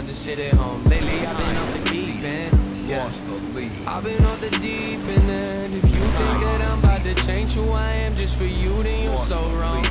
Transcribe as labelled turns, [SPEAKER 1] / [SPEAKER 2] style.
[SPEAKER 1] just sit at home. Lately I've been off the deep end, yeah. I've been off the deep end, and if you think that I'm about to change who I am just for you, then you're so wrong.